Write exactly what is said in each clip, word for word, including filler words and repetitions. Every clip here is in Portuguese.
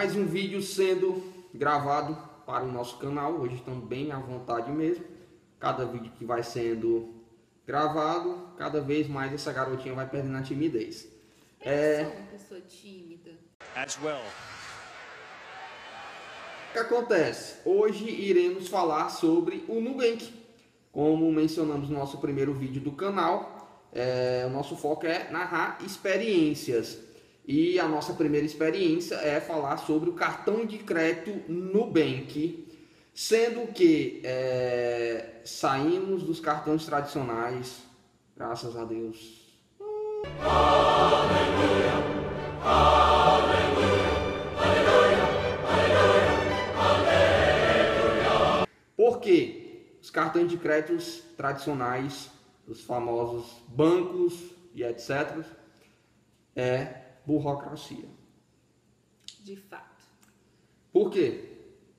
mais um vídeo sendo gravado para o nosso canal. Hoje estamos bem à vontade mesmo. Cada vídeo que vai sendo gravado, cada vez mais essa garotinha vai perdendo a timidez. Eu é... sou uma pessoa tímida. As well. O que acontece? Hoje iremos falar sobre o Nubank. Como mencionamos no nosso primeiro vídeo do canal, é, o nosso foco é narrar experiências. E a nossa primeira experiência é falar sobre o cartão de crédito Nubank, sendo que é, saímos dos cartões tradicionais, graças a Deus. Aleluia, aleluia, aleluia, aleluia, aleluia. Por quê? Os cartões de créditos tradicionais, os famosos bancos e etcétera, é burocracia. De fato. Por quê?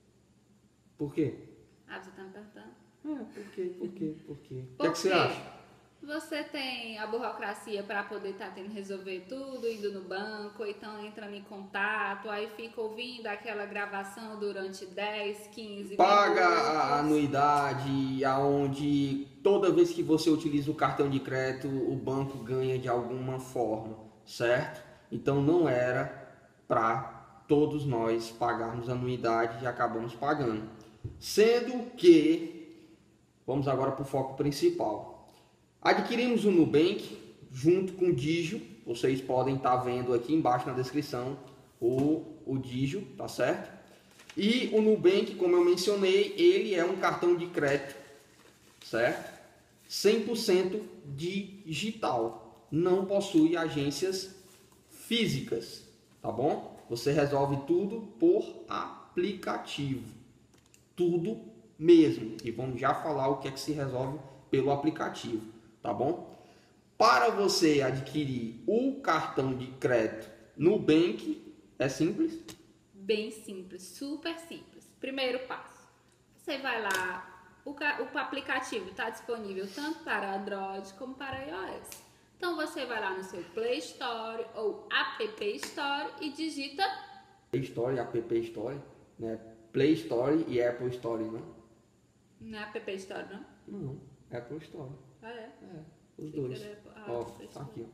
Por quê? Ah, você tá me perguntando? É, por quê? Por quê? Por quê? O Por que, é que você acha? Você tem a burocracia para poder estar tá tendo que resolver tudo, indo no banco, ou então entrando em contato, aí fica ouvindo aquela gravação durante dez, quinze Paga minutos. a anuidade, aonde toda vez que você utiliza o cartão de crédito, o banco ganha de alguma forma, certo? Então não era para todos nós pagarmos anuidade e acabamos pagando. Sendo que, vamos agora para o foco principal. Adquirimos o Nubank junto com o Digio. Vocês podem estar vendo aqui embaixo na descrição o, o Digio, tá certo? E o Nubank, como eu mencionei, ele é um cartão de crédito, certo? cem por cento digital. Não possui agências físicas, tá bom? Você resolve tudo por aplicativo. Tudo mesmo. E vamos já falar o que é que se resolve pelo aplicativo, tá bom? Para você adquirir o cartão de crédito Nubank, é simples? Bem simples, super simples. Primeiro passo, você vai lá, o, o aplicativo está disponível tanto para Android como para iOS. Então você vai lá no seu Play Store ou App Store e digita Play Store e App Store, né? Play Store e Apple Store, não? Não é App Store, não? Não, Apple Store. Ah, é? É, os que dois. Que era... ah, ó, Play tá Store. aqui,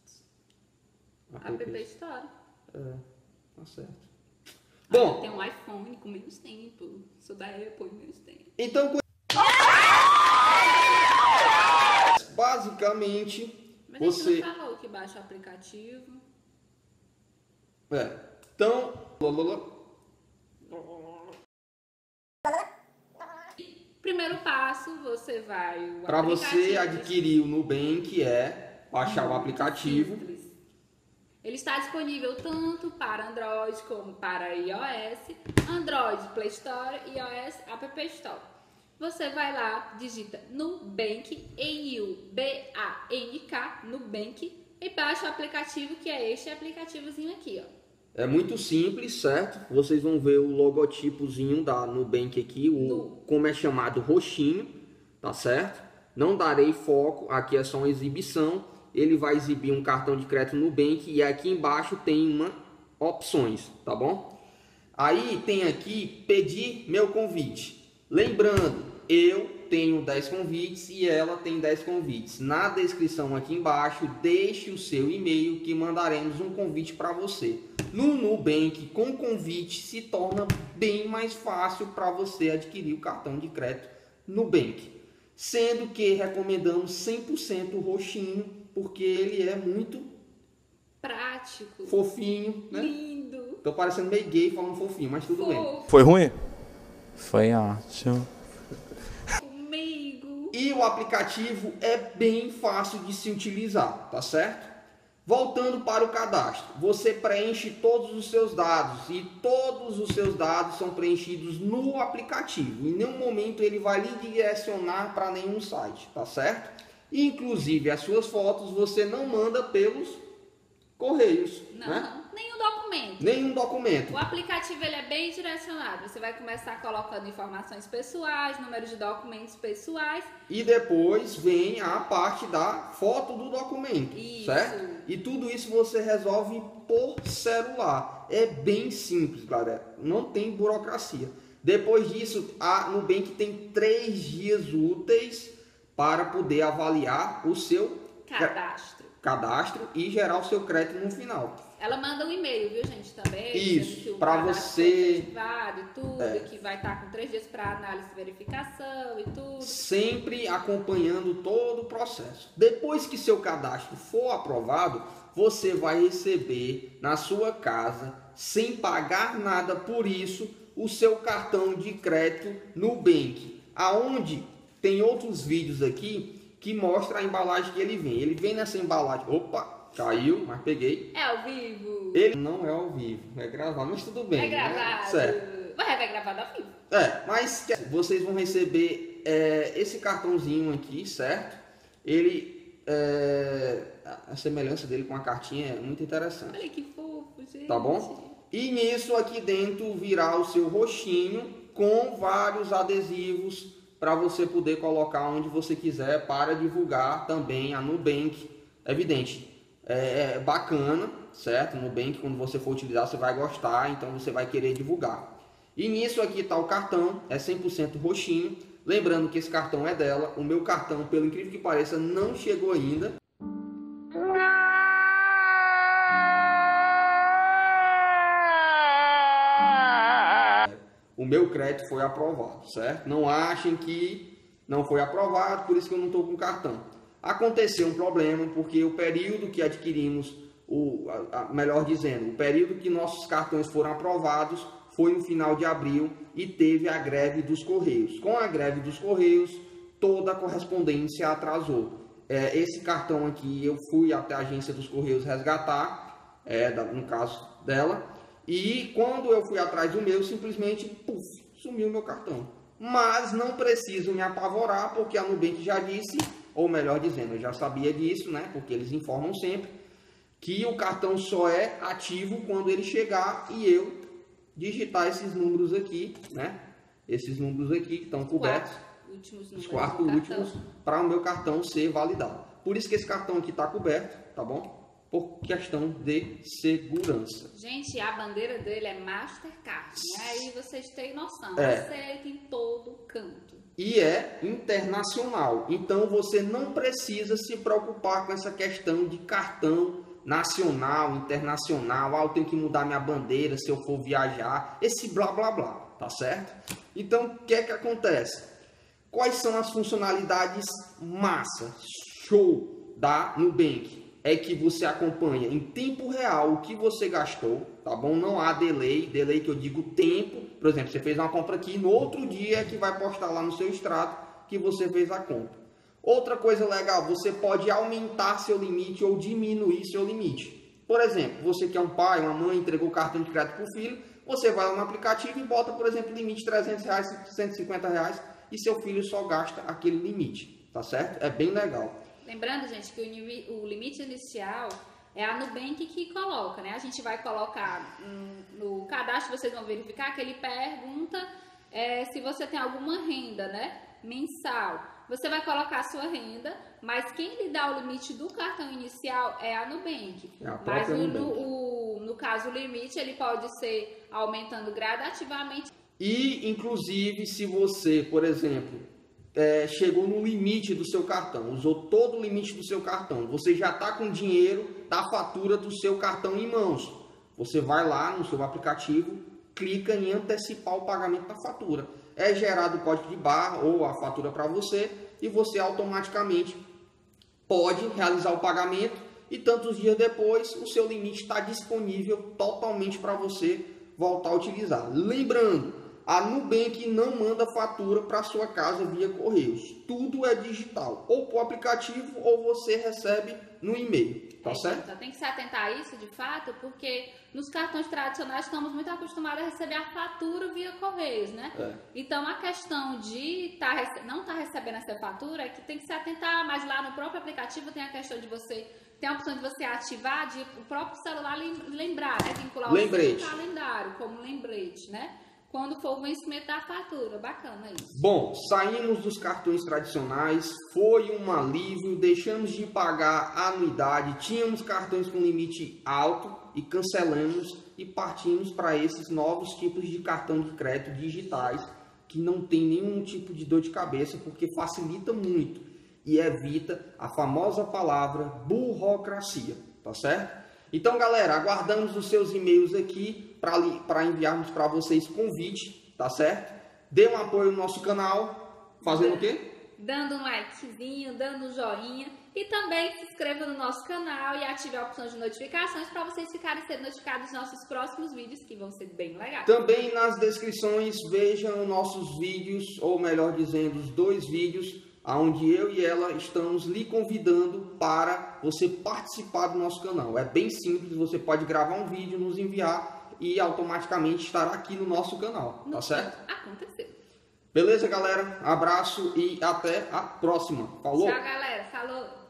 ó. App, App Store. É, tá certo. Ah, Bom, tem um iPhone com menos tempo. Sou da Apple e menos tempo. então, basicamente, Mas você... a gente não falou que baixa o aplicativo. É, então... Primeiro passo, você vai... Para você adquirir o Nubank é baixar o aplicativo. Simples. Ele está disponível tanto para Android como para iOS. Android Play Store e iOS App Store. Você vai lá, digita Nubank, N U B A N K, Nubank, e baixa o aplicativo, que é este aplicativozinho aqui, ó. É muito simples, certo? Vocês vão ver o logotipozinho da Nubank aqui, o, no. como é chamado, roxinho, tá certo? Não darei foco, aqui é só uma exibição. Ele vai exibir um cartão de crédito Nubank e aqui embaixo tem uma opções, tá bom? Aí tem aqui pedir meu convite. Lembrando, eu tenho dez convites e ela tem dez convites. Na descrição aqui embaixo, deixe o seu e-mail que mandaremos um convite para você. No Nubank, com convite, se torna bem mais fácil para você adquirir o cartão de crédito Nubank. Sendo que recomendamos cem por cento roxinho, porque ele é muito prático, fofinho, né? Lindo. Tô parecendo meio gay falando fofinho, mas tudo Fofo. bem. Foi ruim? Foi ótimo. Comigo. E o aplicativo é bem fácil de se utilizar, tá certo? Voltando para o cadastro, você preenche todos os seus dados e todos os seus dados são preenchidos no aplicativo. Em nenhum momento ele vai lhe direcionar para nenhum site, tá certo? Inclusive as suas fotos você não manda pelos correios, não. né? nenhum documento. Nenhum documento. O aplicativo ele é bem direcionado. Você vai começar colocando informações pessoais, número de documentos pessoais. E depois vem a parte da foto do documento, Isso. certo? E tudo isso você resolve por celular. É bem simples, galera. Não tem burocracia. Depois disso, a Nubank tem três dias úteis para poder avaliar o seu Cadastro. cadastro e gerar o seu crédito no final. Ela manda um e-mail, viu, gente, também. Isso, para você... ativado e tudo, É. que vai estar com três dias para análise e verificação e tudo. Sempre acompanhando todo o processo. Depois que seu cadastro for aprovado, você vai receber na sua casa, sem pagar nada por isso, o seu cartão de crédito Nubank. Aonde tem outros vídeos aqui que mostra a embalagem que ele vem. Ele vem nessa embalagem. Opa, caiu, mas peguei. É ao vivo. Ele não é ao vivo, é gravado, mas tudo bem. É gravado. Né? Certo. Mas vai gravado ao vivo. É, mas vocês vão receber é, esse cartãozinho aqui, certo? Ele, é, a semelhança dele com a cartinha é muito interessante. Olha que fofo, gente. Tá bom? E nisso aqui dentro virá o seu roxinho com vários adesivos para você poder colocar onde você quiser para divulgar também a Nubank. Evidente, é bacana, certo? Nubank, quando você for utilizar, você vai gostar, então você vai querer divulgar. E nisso aqui está o cartão, é cem por cento roxinho. Lembrando que esse cartão é dela. O meu cartão, pelo incrível que pareça, não chegou ainda. O meu crédito foi aprovado, certo? Não achem que não foi aprovado, por isso que eu não estou com cartão. Aconteceu um problema, porque o período que adquirimos, o, a, a, melhor dizendo, o período que nossos cartões foram aprovados foi no final de abril e teve a greve dos Correios. Com a greve dos Correios, toda a correspondência atrasou. É, esse cartão aqui eu fui até a agência dos Correios resgatar, é, da, no caso dela, e quando eu fui atrás do meu, simplesmente, puf, sumiu o meu cartão. Mas não preciso me apavorar, porque a Nubank já disse, ou melhor dizendo, eu já sabia disso, né? Porque eles informam sempre, que o cartão só é ativo quando ele chegar e eu digitar esses números aqui, né? Esses números aqui que estão cobertos, os quatro últimos, para o meu cartão ser validado. Por isso que esse cartão aqui está coberto, tá bom? Por questão de segurança. Gente, a bandeira dele é Mastercard. Né? Aí vocês têm noção. É. Aceita em todo canto. E é internacional. Então você não precisa se preocupar com essa questão de cartão nacional, internacional. Ah, eu tenho que mudar minha bandeira se eu for viajar. Esse blá blá blá. Tá certo? Então o que é que acontece? Quais são as funcionalidades massa, show da Nubank? É que você acompanha em tempo real o que você gastou, tá bom? Não há delay, delay que eu digo tempo. Por exemplo, você fez uma compra aqui, no outro dia é que vai postar lá no seu extrato que você fez a compra. Outra coisa legal, você pode aumentar seu limite ou diminuir seu limite. Por exemplo, você que é um pai, uma mãe, entregou o cartão de crédito para o filho, você vai lá no aplicativo e bota, por exemplo, limite de trezentos reais, cento e cinquenta reais e seu filho só gasta aquele limite, tá certo? É bem legal. Lembrando, gente, que o limite inicial é a Nubank que coloca, né? A gente vai colocar no cadastro, vocês vão verificar que ele pergunta é, se você tem alguma renda, né? Mensal. Você vai colocar a sua renda, mas quem lhe dá o limite do cartão inicial é a Nubank. É a mas própria no, Nubank. no, no caso, o limite ele pode ser aumentando gradativamente. E, inclusive, se você, por exemplo, é, chegou no limite do seu cartão, usou todo o limite do seu cartão, você já está com dinheiro da fatura do seu cartão em mãos. Você vai lá no seu aplicativo, clica em antecipar o pagamento da fatura. É gerado o código de barra ou a fatura para você e você automaticamente pode realizar o pagamento e tantos dias depois o seu limite está disponível totalmente para você voltar a utilizar. Lembrando, a Nubank não manda fatura para sua casa via correios. Tudo é digital, ou por aplicativo ou você recebe no e-mail, tá é, certo? Então tem que se atentar a isso de fato, porque nos cartões tradicionais estamos muito acostumados a receber a fatura via correios, né? É. Então a questão de tá, não estar tá recebendo essa fatura é que tem que se atentar, mas lá no próprio aplicativo tem a questão de você, tem a opção de você ativar, de o próprio celular lembrar, né? Vincular lembrete. o seu calendário como lembrete, né? Quando for o vencimento da fatura. Bacana isso. Bom, saímos dos cartões tradicionais, foi um alívio, deixamos de pagar a anuidade, tínhamos cartões com limite alto e cancelamos e partimos para esses novos tipos de cartão de crédito digitais que não tem nenhum tipo de dor de cabeça porque facilita muito e evita a famosa palavra burocracia, tá certo? Então, galera, aguardamos os seus e-mails aqui para enviarmos para vocês convite, tá certo? Dê um apoio no nosso canal, fazendo o quê? Dando um likezinho, dando um joinha e também se inscreva no nosso canal e ative a opção de notificações para vocês ficarem sendo notificados dos nossos próximos vídeos, que vão ser bem legais. Também nas descrições vejam nossos vídeos, ou melhor dizendo, os dois vídeos onde eu e ela estamos lhe convidando para você participar do nosso canal. É bem simples, você pode gravar um vídeo, nos enviar e automaticamente estará aqui no nosso canal, tá certo? Aconteceu. Beleza, galera? Abraço e até a próxima. Falou? Tchau, galera. Falou.